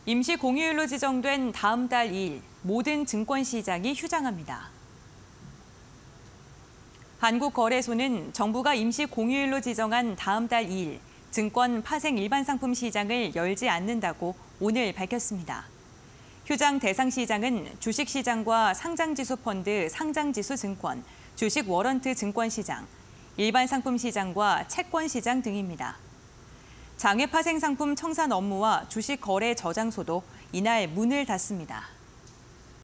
임시 공휴일로 지정된 다음 달 2일, 모든 증권시장이 휴장합니다. 한국거래소는 정부가 임시 공휴일로 지정한 다음 달 2일, 증권 파생 일반 상품 시장을 열지 않는다고 오늘 밝혔습니다. 휴장 대상 시장은 주식시장과 상장지수 펀드 상장지수 증권, 주식 워런트 증권 시장, 일반 상품 시장과 채권 시장 등입니다. 장외 파생 상품 청산 업무와 주식 거래 저장소도 이날 문을 닫습니다.